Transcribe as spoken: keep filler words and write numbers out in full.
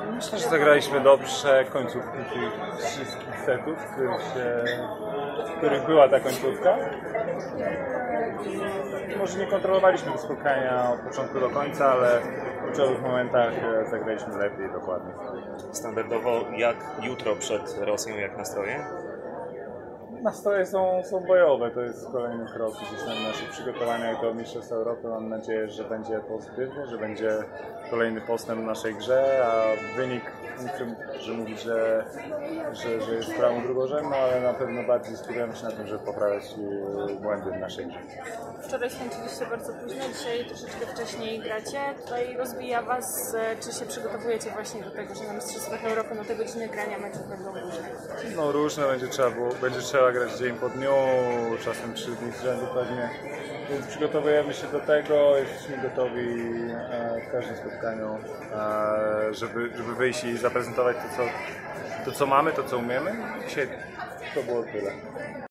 Myślę, że zagraliśmy dobrze końcówki tych wszystkich setów, w których, się, w których była ta końcówka. Może nie kontrolowaliśmy tego spotkania od początku do końca, ale w kluczowych momentach zagraliśmy lepiej i dokładnie. Standardowo jak jutro przed Rosją, jak nastroje? Nastroje są, są bojowe, to jest kolejny krok gdzieś tam w naszych przygotowaniach do Mistrzostw Europy. Mam nadzieję, że będzie pozytywny, że będzie kolejny postęp w naszej grze, a wynik nie chcę, że mówić, że, że, że jest sprawą drugorzędną, ale na pewno bardziej skupiamy się na tym, żeby poprawiać błędy w naszej grze. Wczoraj skończyliście bardzo późno, dzisiaj troszeczkę wcześniej gracie. Tutaj rozbija Was, czy się przygotowujecie właśnie do tego, że na Mistrzostwach Europy no te godziny grania meczów będą różne? No różne, będzie trzeba, było, będzie trzeba grać dzień po dniu, czasem trzy dni z rzędu pewnie. Więc przygotowujemy się do tego, jesteśmy gotowi w każdym spotkaniu, żeby, żeby wyjść i zaprezentować to co, to, co mamy, to, co umiemy. Dzisiaj to było tyle.